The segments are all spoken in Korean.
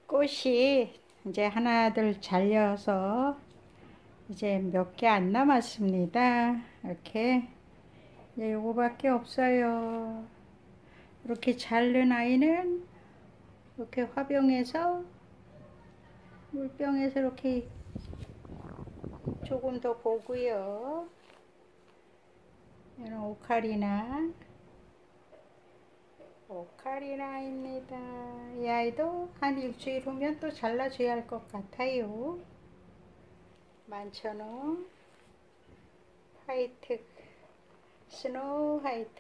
꽃이 이제 하나둘 잘려서 이제 몇 개 안 남았습니다. 이렇게 이제 요거밖에 없어요. 이렇게 자른 아이는 이렇게 화병에서 물병에서 이렇게 조금 더 보고요. 이런 오카리나입니다. 이 아이도 한 일주일 후면 또 잘라줘야 할 것 같아요. 만천원 화이트, 스노우 화이트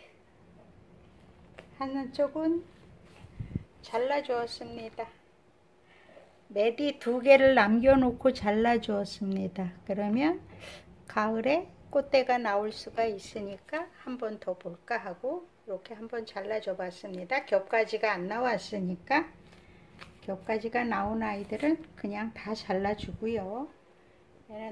한쪽은 잘라주었습니다. 메디 2개를 남겨놓고 잘라주었습니다. 그러면 가을에 꽃대가 나올 수가 있으니까 한 번 더 볼까 하고 이렇게 한번 잘라줘 봤습니다. 겹가지가 안 나왔으니까 겹가지가 나온 아이들은 그냥 다 잘라주고요. 얘는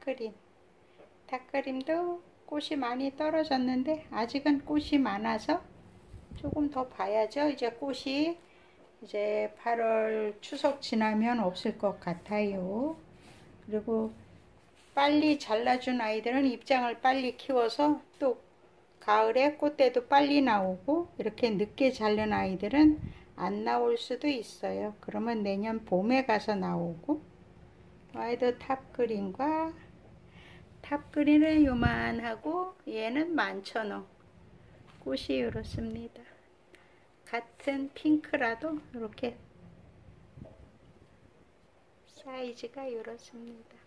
탑그림도 꽃이 많이 떨어졌는데 아직은 꽃이 많아서 조금 더 봐야죠. 이제 꽃이 이제 8월 추석 지나면 없을 것 같아요. 그리고 빨리 잘라준 아이들은 입장을 빨리 키워서 또 가을에 꽃대도 빨리 나오고, 이렇게 늦게 자른 아이들은 안 나올 수도 있어요. 그러면 내년 봄에 가서 나오고. 아이도 탑그린은 요만하고 얘는 11,000원. 꽃이 이렇습니다. 같은 핑크라도 이렇게 사이즈가 이렇습니다.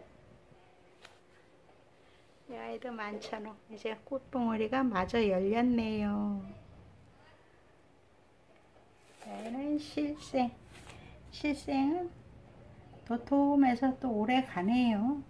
이 아이도 11,000원. 이제 꽃봉오리가 마저 열렸네요. 얘는 실생은 도톰해서 또 오래 가네요.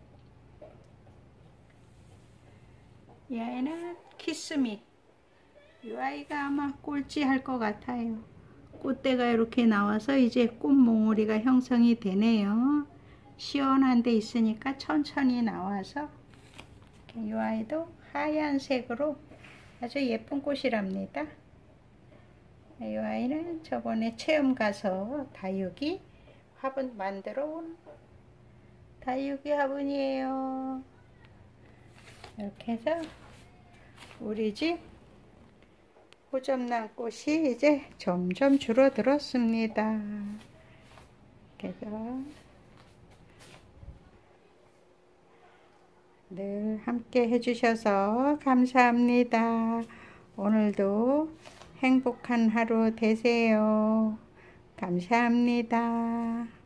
이 아이는 키스미. 이 아이가 아마 꼴찌 할 것 같아요. 꽃대가 이렇게 나와서 이제 꽃몽오리가 형성이 되네요. 시원한 데 있으니까 천천히 나와서. 이 아이도 하얀색으로 아주 예쁜 꽃이랍니다. 이 아이는 저번에 체험 가서 다육이 화분 만들어 온 다육이 화분이에요. 이렇게 해서 우리 집 호접란 꽃이 이제 점점 줄어들었습니다. 그래서 늘 함께 해주셔서 감사합니다. 오늘도 행복한 하루 되세요. 감사합니다.